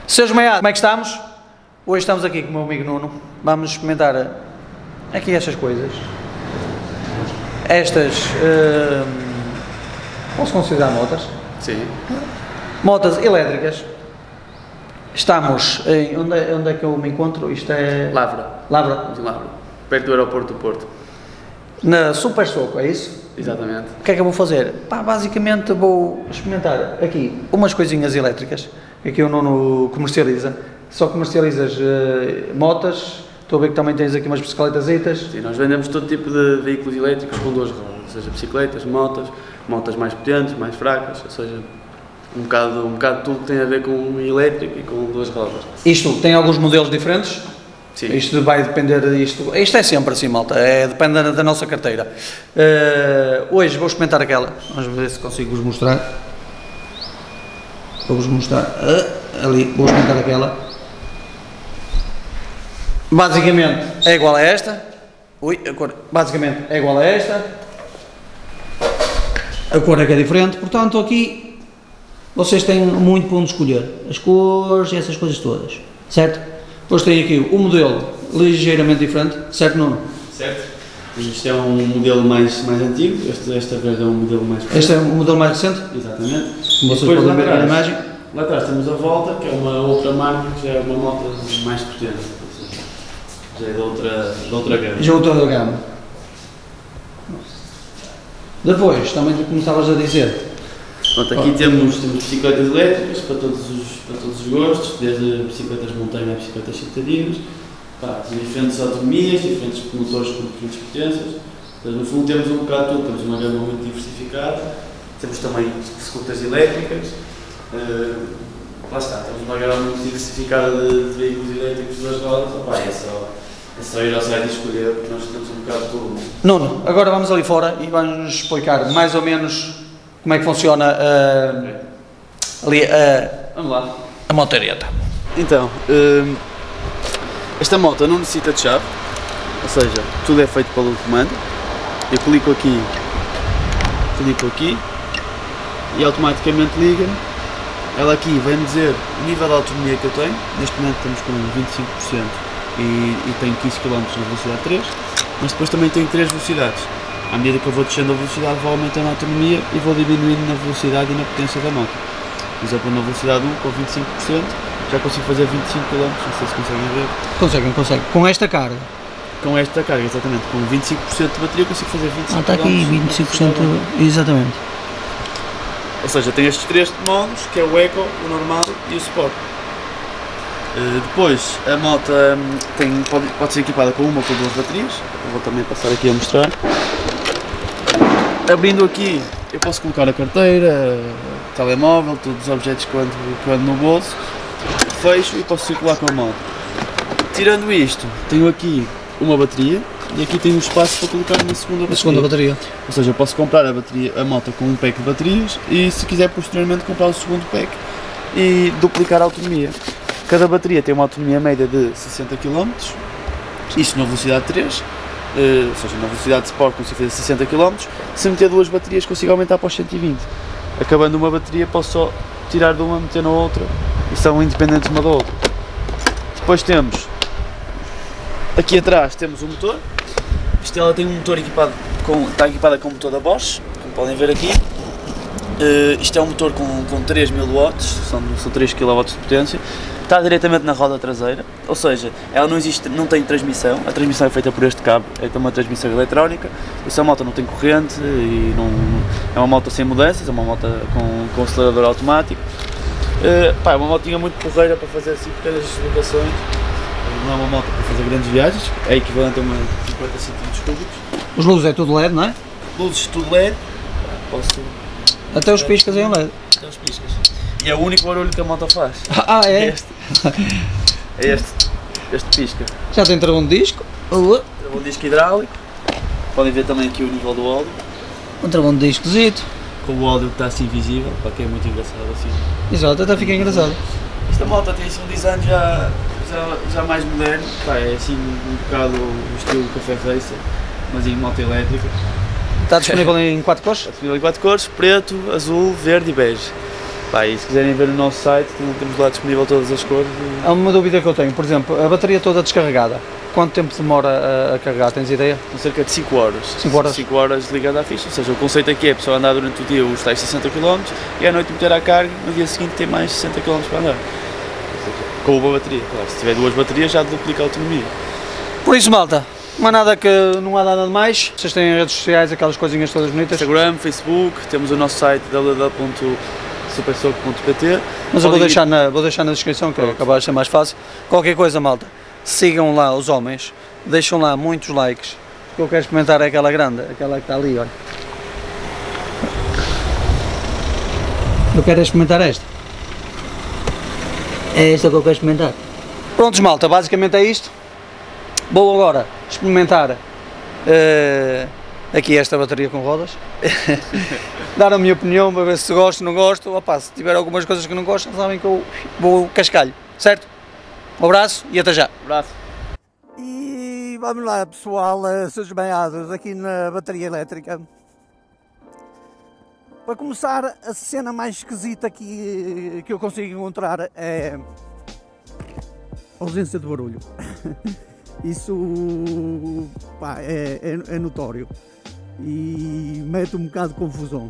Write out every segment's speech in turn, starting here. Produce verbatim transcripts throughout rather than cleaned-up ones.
senhores Maiados, como é que estamos? Hoje estamos aqui com o meu amigo Nuno, vamos experimentar aqui estas coisas, estas, uh, posso considerar motas? Sim. Motas elétricas. Estamos em, onde é, onde é que eu me encontro? Isto é... Lavra. Lavra? Lavra, perto do aeroporto do Porto. Na Super Soco, é isso? Exatamente. O que é que eu vou fazer? Pá, basicamente vou experimentar aqui umas coisinhas elétricas, que aqui o Nuno comercializa. Só comercializas uh, motas, estou a ver que também tens aqui umas bicicletasitas. Sim, nós vendemos todo tipo de veículos elétricos com duas rodas, ou seja, bicicletas, motas, motas mais potentes, mais fracas, ou seja, um bocado, um bocado tudo que tem a ver com elétrico e com duas rodas. Isto tem alguns modelos diferentes? Sim. Isto vai depender disto, isto é sempre assim, malta, é, depende da, da nossa carteira. Uh, hoje vou experimentar aquela, vamos ver se consigo vos mostrar. Vou-vos mostrar, uh, ali, vou experimentar aquela. Basicamente é igual a esta, ui, a cor, basicamente é igual a esta, a cor é que é diferente, portanto aqui vocês têm muito para onde escolher, as cores e essas coisas todas, certo? Depois tem aqui o modelo ligeiramente diferente, certo Nuno? Certo. Este é um modelo mais, mais antigo, este, esta vez é um modelo mais recente. Este é um modelo mais recente? Exatamente. Como vocês podem ver na imagem. Lá atrás temos a Volta, que é uma outra marca, que já é uma moto mais potente. Já é de outra, de outra gama. Já é outra gama. Depois, também como estavas a dizer. Pronto, aqui oh. temos, temos bicicletas elétricas para todos, os, para todos os gostos, desde bicicletas de montanha a bicicletas citadinas. Pá, diferentes autonomias, diferentes motores com diferentes potências. Então, no fundo temos um bocado tudo, temos uma gama muito diversificada. Temos também scooters elétricas. Uh, lá está, temos uma gama muito diversificada de, de veículos elétricos de duas rodas. Opa, é só... É só ir ao site e escolher, porque nós temos um bocado de tudo. Nuno, agora vamos ali fora e vamos explicar mais ou menos como é que funciona uh, okay. ali uh, vamos lá. A motoreta. Então, uh, esta moto não necessita de chave, ou seja, tudo é feito pelo comando. Eu clico aqui, clico aqui e automaticamente liga-me. Ela aqui vai-me dizer o nível de autonomia que eu tenho. Neste momento estamos com vinte e cinco por cento. E, e tenho quinze quilómetros na velocidade três, mas depois também tenho três velocidades. À medida que eu vou descendo a velocidade, vou aumentando a autonomia e vou diminuindo na velocidade e na potência da moto. Por exemplo, na velocidade um, com vinte e cinco por cento, já consigo fazer vinte e cinco quilómetros, não sei se conseguem ver. Conseguem, conseguem. Com esta carga? Com esta carga, exatamente. Com vinte e cinco por cento de bateria consigo fazer vinte e cinco quilómetros. Ah, está aqui, vinte e cinco por cento, exatamente. Ou seja, tem estes três modos, que é o Eco, o normal e o Sport. Uh, depois a moto um, tem, pode, pode ser equipada com uma ou com duas baterias, eu vou também passar aqui a mostrar. Abrindo aqui eu posso colocar a carteira, o telemóvel, todos os objetos que eu ando, que eu ando no bolso, fecho e posso circular com a moto. Tirando isto, tenho aqui uma bateria e aqui tenho um espaço para colocar uma segunda bateria. A segunda bateria. Ou seja, eu posso comprar a, bateria, a moto com um pack de baterias e se quiser posteriormente comprar o segundo pack e duplicar a autonomia. Cada bateria tem uma autonomia média de sessenta quilómetros, isto na velocidade três, uh, ou seja, na velocidade Sport consigo fazer sessenta quilómetros, se meter duas baterias consigo aumentar para os cento e vinte. Acabando uma bateria posso só tirar de uma, meter na outra e são independentes uma da outra. Depois temos, aqui atrás temos o motor, isto ela tem um motor equipado com, está equipada com um motor da Bosch, como podem ver aqui. Uh, isto é um motor com, com três mil watts, são, são três quilowatts de potência, está diretamente na roda traseira, ou seja, ela não existe, não tem transmissão, a transmissão é feita por este cabo, é uma transmissão eletrónica, essa moto não tem corrente e não, é uma moto sem mudanças, é uma moto com, com acelerador automático. Uh, pá, é uma motinha muito porreira para fazer assim pequenas deslocações, não é uma moto para fazer grandes viagens, é equivalente a uma cinquenta centímetros cúbicos. Os luzes é tudo L E D, não é? Luzes tudo L E D, posso... Até os piscas em L E D. Até os piscas. E é o único barulho que a moto faz. Ah, é? É este. É este. Este pisca. Já tem travão de disco. Uh. Travão de disco hidráulico. Podem ver também aqui o nível do óleo. Um travão de discozito. Com o óleo que está assim visível, para que é muito engraçado assim. Exato, até fica engraçado. Esta moto tem assim um design já, já, já mais moderno. Pá, é assim um bocado o estilo Café Racer, mas em moto elétrica. Está disponível em quatro cores? Está disponível em quatro cores, preto, azul, verde e bege. Pá, e se quiserem ver o nosso site, temos lá disponível todas as cores. E... Há uma dúvida que eu tenho, por exemplo, a bateria toda descarregada, quanto tempo demora a, a carregar, tens ideia? Cerca de cinco horas. cinco horas? cinco horas ligada à ficha, ou seja, o conceito aqui é a pessoa andar durante o dia os tais sessenta quilómetros e à noite meter à carga, no dia seguinte tem mais sessenta quilómetros para andar. Com uma bateria, claro, se tiver duas baterias já duplica a autonomia. Por isso, malta, não há nada que não há nada de mais. Vocês têm redes sociais, aquelas coisinhas todas bonitas. Instagram, Facebook, temos o nosso site w w w ponto supersoco ponto p t. Mas eu vou deixar, na, vou deixar na descrição, que acaba de ser mais fácil. Qualquer coisa, malta, sigam lá os homens, deixam lá muitos likes. O que eu quero experimentar é aquela grande, aquela que está ali, olha. Eu quero experimentar esta. É esta que eu quero experimentar. Prontos, malta, basicamente é isto. Vou agora experimentar uh, aqui esta bateria com rodas. Dar a minha opinião para ver se gosto ou não gosto. Opa, se tiver algumas coisas que não gostam, sabem que eu vou cascalho, certo? Um abraço e até já. Um abraço. E vamos lá, pessoal, seus banhados aqui na bateria elétrica. Para começar, a cena mais esquisita que, que eu consigo encontrar é a ausência de barulho. Isso, pá, é, é, é notório e mete um bocado de confusão.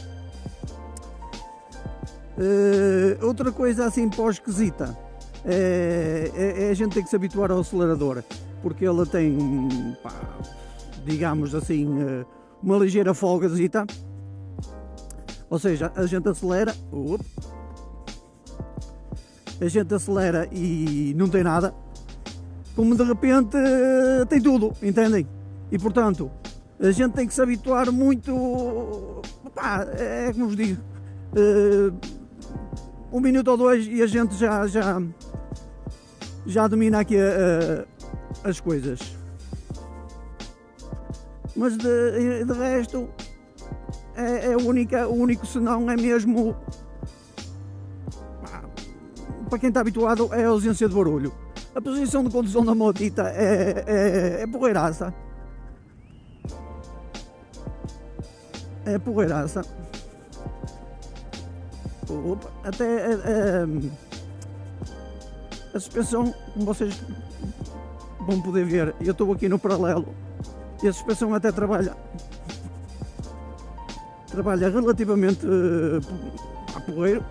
Uh, outra coisa assim pós-esquisita é, é, é a gente ter que se habituar ao acelerador, porque ele tem, pá, digamos assim, uma ligeira folgazita. Ou seja, a gente acelera, op, a gente acelera e não tem nada, como de repente tem tudo, entendem? E portanto, a gente tem que se habituar muito, pá, é como vos digo, uh, um minuto ou dois e a gente já, já, já domina aqui uh, as coisas. Mas de, de resto, é, é única, o único senão é mesmo, pá, para quem está habituado, é a ausência de barulho. A posição de condução da motita é, é, é porreiraça. É porreiraça. Opa, até é, é, a suspensão, como vocês vão poder ver, eu estou aqui no paralelo e a suspensão até trabalha trabalha relativamente uh, a porreiro.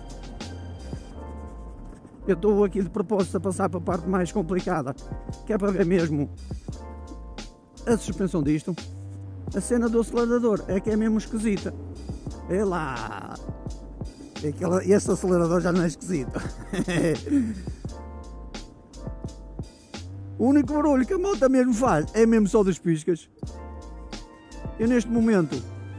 Eu estou aqui de propósito a passar para a parte mais complicada, que é para ver mesmo a suspensão disto. A cena do acelerador é que é mesmo esquisita. É lá! Aquela, este acelerador já não é esquisito. O único barulho que a moto mesmo faz é mesmo só das piscas. Eu neste momento...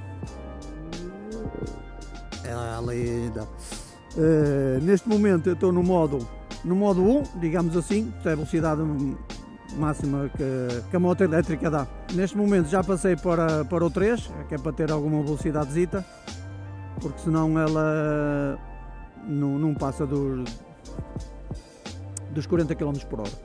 É linda! Uh, neste momento eu estou no modo, no modo um, digamos assim, que é a velocidade máxima que, que a moto elétrica dá. Neste momento já passei para, para o três, que é para ter alguma velocidadezita, porque senão ela não, não passa dos, dos quarenta quilómetros por hora.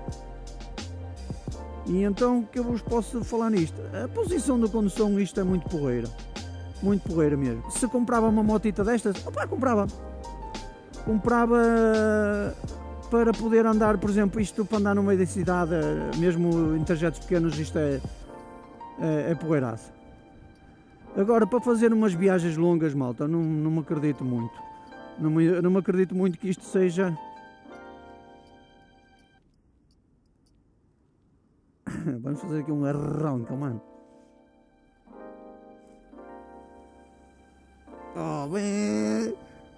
E então o que eu vos posso falar nisto? A posição da condução, isto é muito porreira. Muito porreira mesmo. Se comprava uma motita destas, opá, comprava. Comprava para poder andar, por exemplo, isto para andar no meio da cidade, mesmo em trajetos pequenos, isto é, é, é porreiraça. Agora, para fazer umas viagens longas, malta, não, não me acredito muito. Não me, não me acredito muito que isto seja... Vamos fazer aqui um arranque, mano. Oh, bem...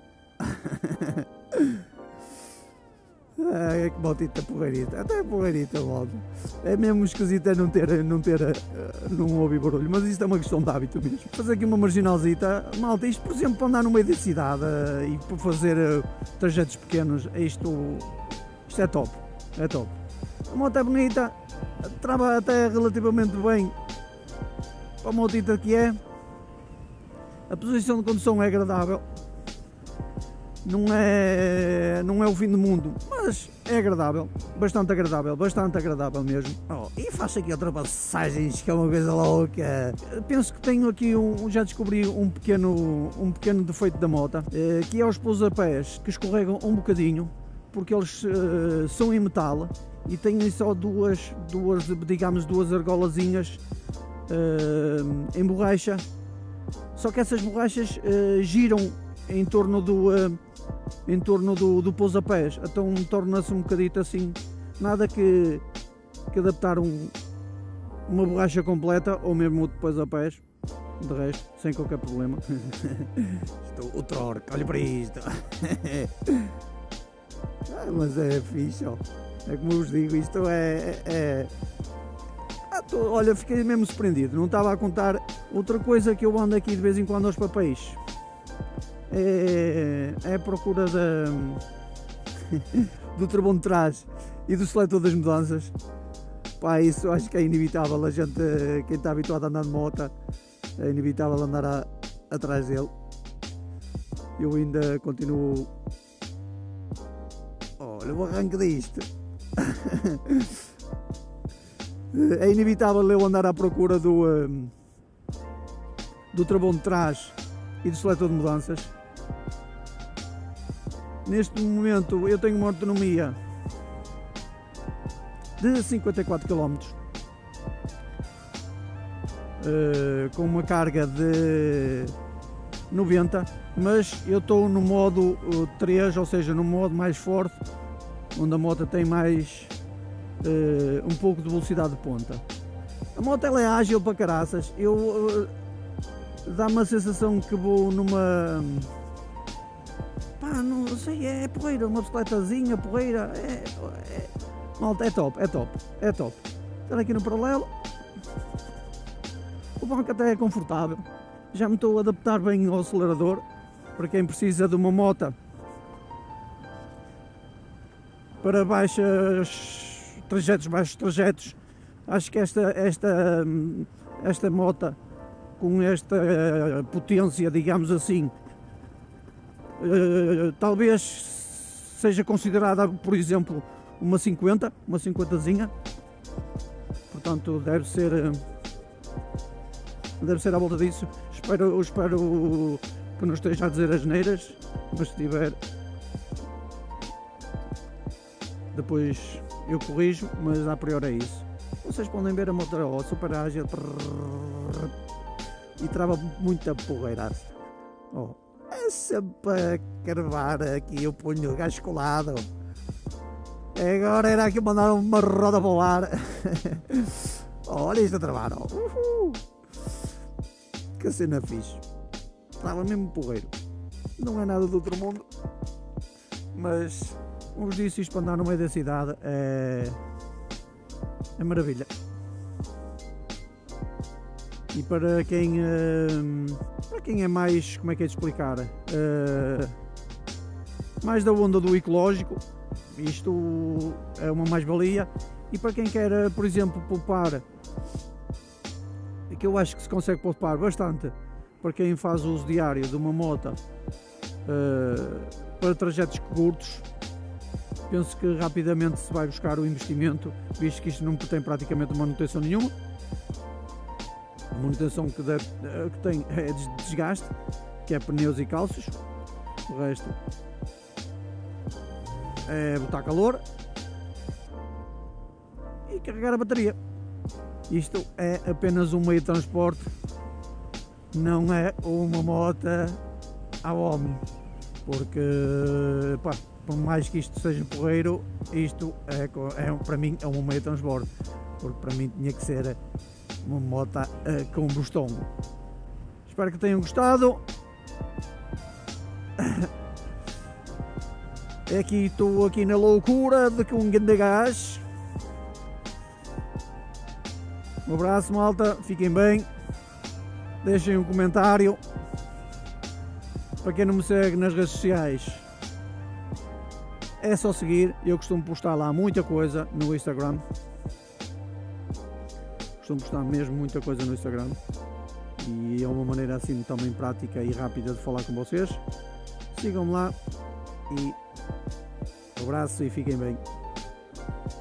Ai, que motita porreirita, até porreirita, volta. É mesmo esquisito é não ter, não ter, uh, não ouvir barulho, mas isto é uma questão de hábito mesmo. Fazer aqui uma marginalzita, malta, isto por exemplo para andar no meio da cidade uh, e para fazer uh, trajetos pequenos, isto, isto é top, é top. A moto é bonita, trava até relativamente bem para a motita que é. A posição de condução é agradável. não é, não é o fim do mundo, mas é agradável, bastante agradável, bastante agradável mesmo. Oh, e faço aqui ultrapassagens, que é uma coisa louca. Penso que tenho aqui, um, já descobri um pequeno, um pequeno defeito da moto, que é os pousapés que escorregam um bocadinho, porque eles uh, são em metal e têm só duas, duas digamos, duas argolazinhas uh, em borracha, só que essas borrachas uh, giram em torno do, uh, em torno do, do pousapés, então torna-se um bocadito assim, nada que, que adaptar um, uma borracha completa ou mesmo outro pousapés, de resto, sem qualquer problema. Isto, o torque, olha para isto. Ah, mas é fixe, ó. É como eu vos digo, isto é... é... Ah, tô, olha, fiquei mesmo surpreendido, não estava a contar. Outra coisa que eu ando aqui de vez em quando aos papéis é, é a procura da, do travão de trás e do seletor das mudanças. Pá, isso acho que é inevitável, a gente, quem está habituado a andar de moto, é inevitável andar a, atrás dele. Eu ainda continuo... Olha o arranque disto. É inevitável eu andar à procura do, um, do travão de trás e do seletor de mudanças. Neste momento eu tenho uma autonomia de cinquenta e quatro quilómetros, uh, com uma carga de noventa, mas eu estou no modo três, ou seja, no modo mais forte, onde a moto tem mais uh, um pouco de velocidade de ponta. A moto ela é ágil para caraças, eu uh, dá-me a sensação que vou numa, pá, não sei, é porreira, uma bicicletazinha porreira, é, é, malta, é top, é top, é top. Estar aqui no paralelo, o banco até é confortável, já me estou a adaptar bem ao acelerador, para quem precisa de uma moto para baixos trajetos, baixos trajetos. Acho que esta, esta, esta moto com esta potência, digamos assim, talvez seja considerada, por exemplo, uma cinquenta, uma cinquentazinha, portanto deve ser, deve ser à volta disso. Espero, espero que não esteja a dizer asneiras, mas se tiver, depois eu corrijo, mas a priori é isso. Vocês podem ver a moto oh, super ágil e trava muita porreira. Oh, é sempre a carvar aqui o punho gascolado. Agora era aqui mandar uma roda para o ar. Oh, olha isto a travar. Oh. Uhul. Que cena fixe. Trava mesmo porreiro. Não é nada do outro mundo, mas como vos disse, isto para andar no meio da cidade é, é maravilha. E para quem, para quem é mais, como é que é de explicar, mais da onda do ecológico, isto é uma mais-valia. E para quem quer, por exemplo, poupar, que eu acho que se consegue poupar bastante, para quem faz uso diário de uma moto para trajetos curtos, penso que rapidamente se vai buscar o investimento, visto que isto não tem praticamente manutenção nenhuma. A manutenção que, deve, que tem é desgaste, que é pneus e calços. O resto é botar calor e carregar a bateria. Isto é apenas um meio de transporte, não é uma moto a homem, porque pá, por mais que isto seja porreiro, isto é, é, para mim é um meio de transporte, porque para mim tinha que ser uma moto a combustão. Espero que tenham gostado. Aqui estou aqui na loucura de com um grande gás. Um abraço, malta, fiquem bem, deixem um comentário. Para quem não me segue nas redes sociais, é só seguir. Eu costumo postar lá muita coisa no Instagram. Costumo postar mesmo muita coisa no Instagram. E é uma maneira assim também prática e rápida de falar com vocês. Sigam-me lá e um abraço e fiquem bem.